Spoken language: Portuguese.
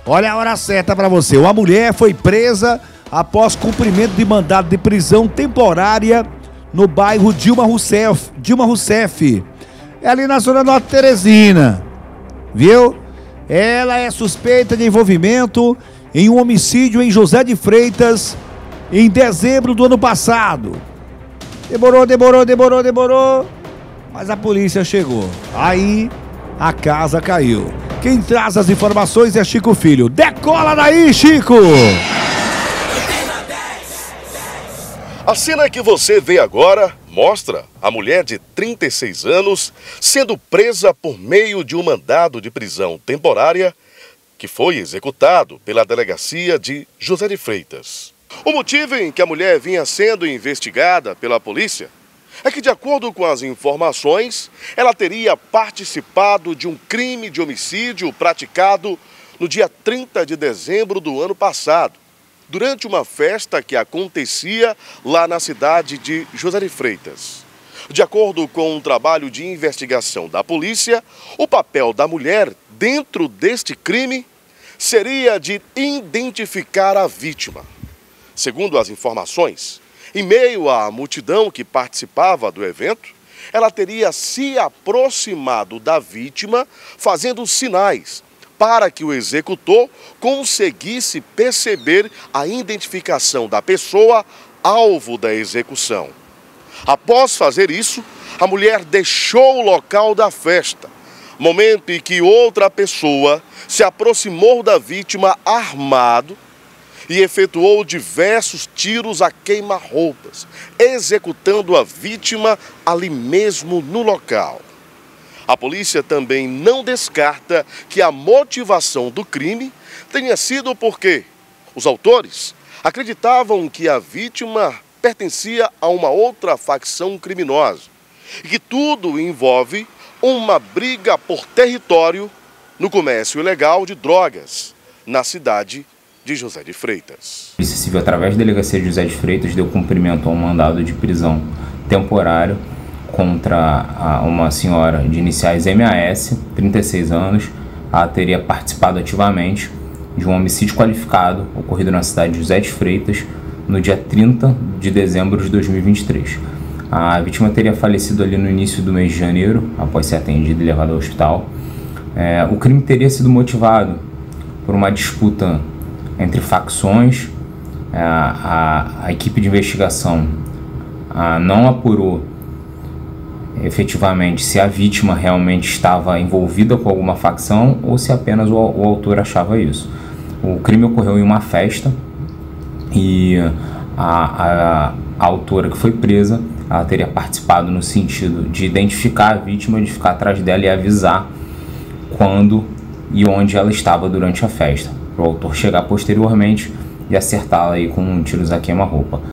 Olha a hora certa para você. Uma mulher foi presa após cumprimento de mandado de prisão temporária no bairro Dilma Rousseff. É ali na zona Norte Teresina. Viu? Ela é suspeita de envolvimento em um homicídio em José de Freitas em dezembro do ano passado. Demorou, mas a polícia chegou. Aí a casa caiu. Quem traz as informações é Chico Filho. Decola daí, Chico! A cena que você vê agora mostra a mulher de 36 anos sendo presa por meio de um mandado de prisão temporária que foi executado pela delegacia de José de Freitas. O motivo em que a mulher vinha sendo investigada pela polícia é que, de acordo com as informações, ela teria participado de um crime de homicídio praticado no dia 30 de dezembro do ano passado, durante uma festa que acontecia lá na cidade de José de Freitas. De acordo com um trabalho de investigação da polícia, o papel da mulher dentro deste crime seria de identificar a vítima. Segundo as informações, em meio à multidão que participava do evento, ela teria se aproximado da vítima, fazendo sinais para que o executor conseguisse perceber a identificação da pessoa alvo da execução. Após fazer isso, a mulher deixou o local da festa, momento em que outra pessoa se aproximou da vítima armado e efetuou diversos tiros a queima-roupas, executando a vítima ali mesmo no local. A polícia também não descarta que a motivação do crime tenha sido porque os autores acreditavam que a vítima pertencia a uma outra facção criminosa e que tudo envolve uma briga por território no comércio ilegal de drogas na cidade de José de Freitas. A Polícia Civil, através da Delegacia de José de Freitas, deu cumprimento a um mandado de prisão temporário contra uma senhora de iniciais MAS, 36 anos. Ela teria participado ativamente de um homicídio qualificado ocorrido na cidade de José de Freitas no dia 30 de dezembro de 2023. A vítima teria falecido ali no início do mês de janeiro, após ser atendida e levada ao hospital. O crime teria sido motivado por uma disputa entre facções. A equipe de investigação não apurou efetivamente se a vítima realmente estava envolvida com alguma facção ou se apenas o autor achava isso. O crime ocorreu em uma festa e a autora que foi presa, ela teria participado no sentido de identificar a vítima, de ficar atrás dela e avisar quando e onde ela estava durante a festa, para o autor chegar posteriormente e acertá-la aí com tiros a queima-roupa.